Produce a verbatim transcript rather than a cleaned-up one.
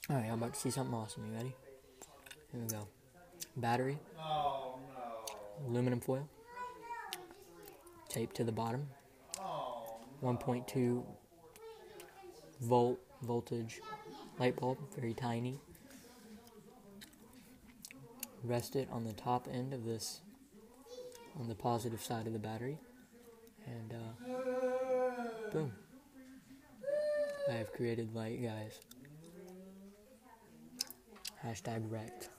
Alright, I'm about to see something awesome. You ready? Here we go. Battery, Oh no. aluminum foil, tape to the bottom, Oh no. one point two volt voltage light bulb, very tiny. Rest it on the top end of this, on the positive side of the battery, and uh, boom. I have created light, guys. Hashtag wrecked.